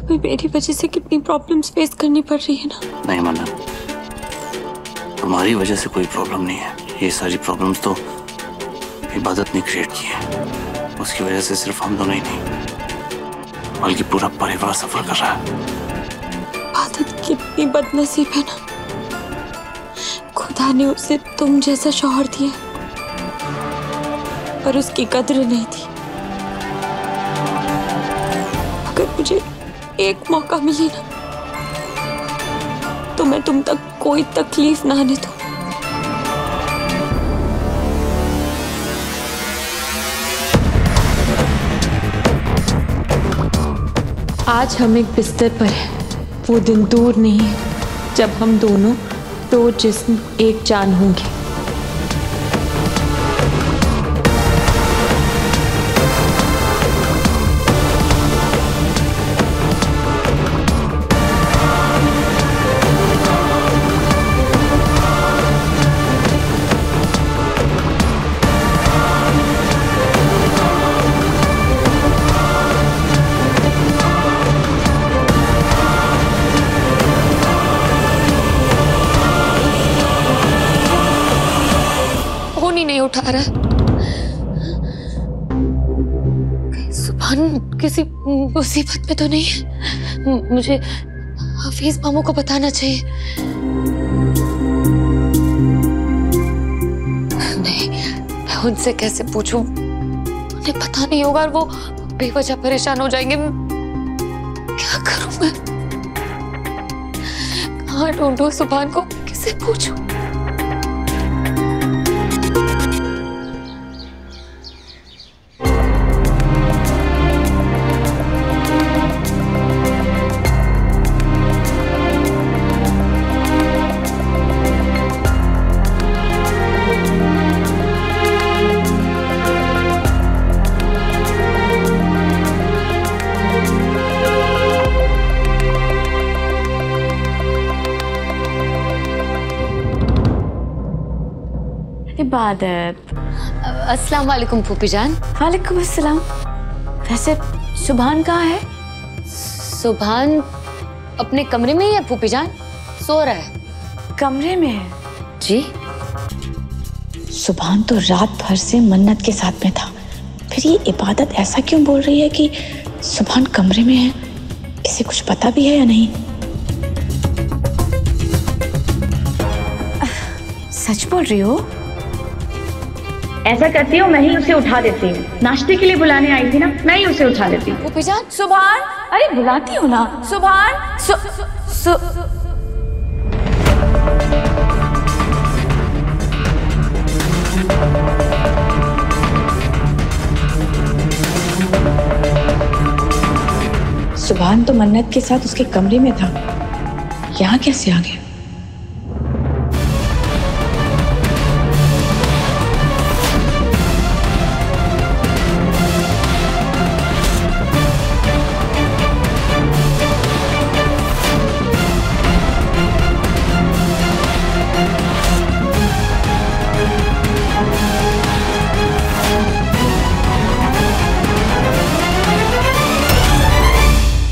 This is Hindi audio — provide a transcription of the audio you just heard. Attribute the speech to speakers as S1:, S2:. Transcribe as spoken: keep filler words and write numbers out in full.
S1: अभी मेरी वजह से कितनी प्रॉब्लम्स फेस करनी पड़ रही है ना।
S2: नहीं मन्नत, तुम्हारी वजह से कोई प्रॉब्लम नहीं है। ये सारी प्रॉब्लम्स तो इबादत ने क्रिएट की है। उसकी वजह से सिर्फ हम दोनों ही नहीं बल्कि पूरा परिवार सफर कर रहा है।
S1: इबादत कितनी बदनसीब है ना, खुदा ने उसे तुम जैसा शौहर दिया पर उसकी कद्र नहीं थी। अगर मुझे एक मौका मिले ना तो मैं तुम तक कोई तकलीफ ना आने दूं। आज हम एक बिस्तर पर हैं, वो दिन दूर नहीं है जब हम दोनों दो जिस्म एक जान होंगे। नहीं उठा रहा। सुभान किसी मुसीबत में तो नहीं है? मुझे हफीज मामू को बताना चाहिए। नहीं, मैं उनसे कैसे पूछूं? उन्हें पता नहीं होगा और वो बेवजह परेशान हो जाएंगे। क्या करूं मैं? कहाँ ढूंढूं सुभान को, किसे पूछूं?
S3: इबादत।
S4: अस्सलाम वालेकुम फूफी जान।
S3: वालेकुम अस्सलाम। वैसे सुभान कहाँ है?
S4: सुभान अपने कमरे में ही है फूफी जान, सो रहा है।
S3: कमरे में है?
S4: जी।
S3: सुभान तो रात भर से मन्नत के साथ में था, फिर ये इबादत ऐसा क्यों बोल रही है कि सुभान कमरे में है? इसे कुछ पता भी है या नहीं? सच बोल रही हो?
S5: ऐसा करती हूँ, मैं ही उसे उठा देती हूँ। नाश्ते के लिए बुलाने आई थी ना, मैं ही उसे उठा देती हूँ।
S4: फूफी जान।
S3: सुभान, अरे बुलाती हूँ ना। सुभान, सु, सु, सुभान तो मन्नत के साथ उसके कमरे में था, यहाँ कैसे आ गया?